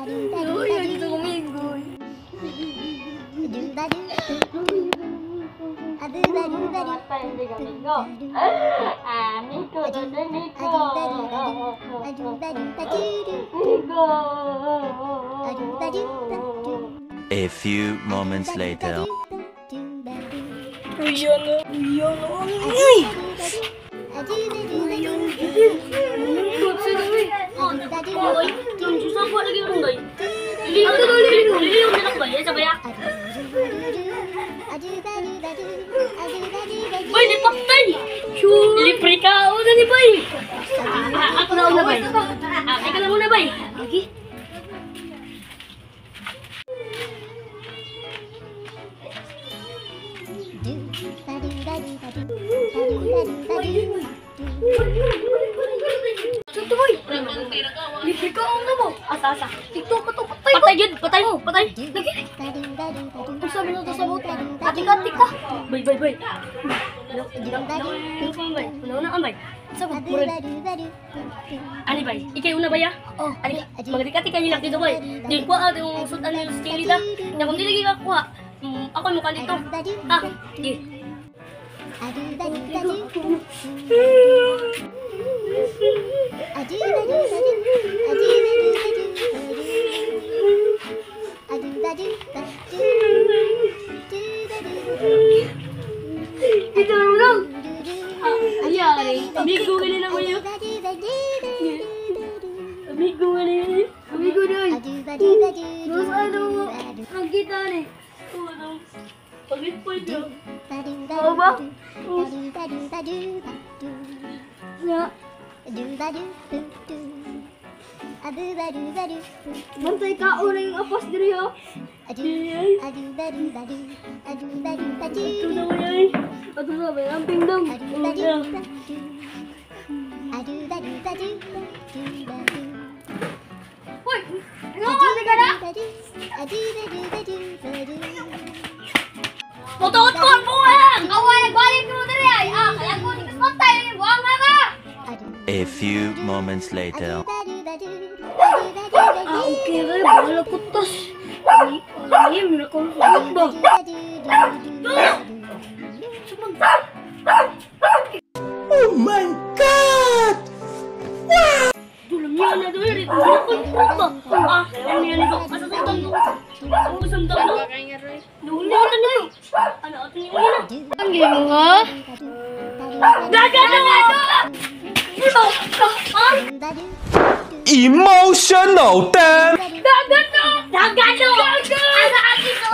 Uy, nandito kumigoy. Hindi kamigo. Nico, doon Nico. A few moments later. Ayan na. Ay! Susah buat lagi orang baik. Lili orang nak baik siapa ya? Boy, ni pakai. Lili perika udah ni boy. Aku nak udah baik. Aku nak udah baik. Lagi. Satu boy. Lili kau orang mo. Asa. TikTok ka to patay. Patay yun. Patay mo. Patay. Lagi. Usah minuto sa buta. Atik-atik ka. Bay. Una bay. Sagot murad. Ani bay. Ikay una bay ya. Oh. Ani. Magdikati ka nila dito bay. Di ko yung sudan ni Stilida. Nya kung dili ka kuha. Ako mo kanito. Ah. Di. Kita orang. Iya, amigo kali na kayo. Amigo kali. Amigo doy. Terus ano? Ang kita ni. Pagit po ito. Oo ba? Ya. Bantay ka uling apos diri ho. Ito na wala. Ito na ba ang pingdong? Hoy, ano ka na? Motor buang! Awal nagbalik mo diri ay. Kaya ko di kas patay ni buang nga. A few moments later. Okay rin, bahala ko tas. Ay, may nakonsulot ba? Oh my God! Dulam niya na doon rin. Nakonsulot ba? Kaya niya nito. Asa sa tando? Ang gusto mo tando? Doon niya na doon. Ano, ato niya na. Ang gino nga? Daga na nga ito! Emotional damn! Daga no! Asa akin no!